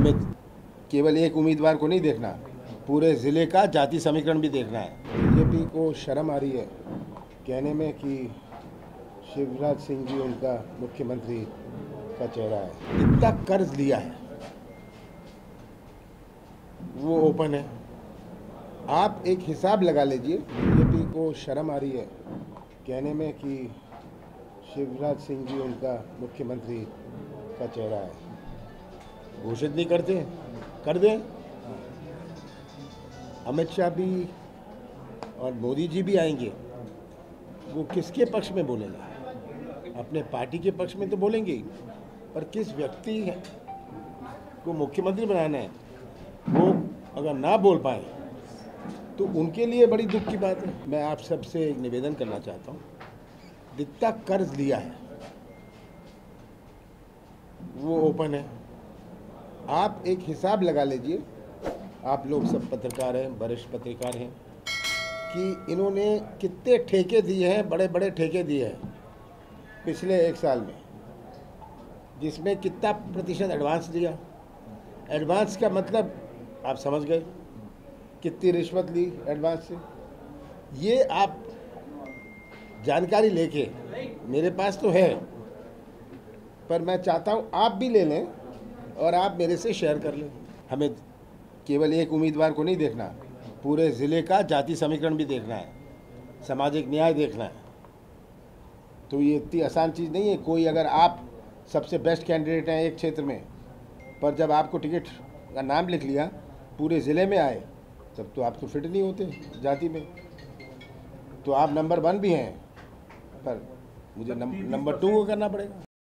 हमें केवल एक उम्मीदवार को नहीं देखना, पूरे ज़िले का जाति समीकरण भी देखना है। बीजेपी को शर्म आ रही है कहने में कि शिवराज सिंह जी उनका मुख्यमंत्री का चेहरा है। इतना कर्ज लिया है वो ओपन है, आप एक हिसाब लगा लीजिए। बीजेपी को शर्म आ रही है कहने में कि शिवराज सिंह जी उनका मुख्यमंत्री का चेहरा है। घोषित नहीं करते, कर दें। अमित शाह भी और मोदी जी भी आएंगे, वो किसके पक्ष में बोलेंगे? अपने पार्टी के पक्ष में तो बोलेंगे ही, पर किस व्यक्ति को मुख्यमंत्री बनाना है वो अगर ना बोल पाए तो उनके लिए बड़ी दुख की बात है। मैं आप सबसे एक निवेदन करना चाहता हूँ, जितना कर्ज लिया है वो ओपन है, आप एक हिसाब लगा लीजिए। आप लोग सब पत्रकार हैं, वरिष्ठ पत्रकार हैं, कि इन्होंने कितने ठेके दिए हैं, बड़े बड़े ठेके दिए हैं पिछले एक साल में, जिसमें कितना प्रतिशत एडवांस दिया। एडवांस का मतलब आप समझ गए, कितनी रिश्वत ली एडवांस से। ये आप जानकारी लेके, मेरे पास तो है, पर मैं चाहता हूँ आप भी ले लें और आप मेरे से शेयर कर लें। हमें केवल एक उम्मीदवार को नहीं देखना, पूरे ज़िले का जाति समीकरण भी देखना है, सामाजिक न्याय देखना है। तो ये इतनी आसान चीज़ नहीं है। कोई अगर आप सबसे बेस्ट कैंडिडेट हैं एक क्षेत्र में, पर जब आपको टिकट का नाम लिख लिया पूरे ज़िले में आए, तब तो आप तो फिट नहीं होते जाति में। तो आप नंबर 1 भी हैं, पर मुझे नंबर 2 को करना पड़ेगा।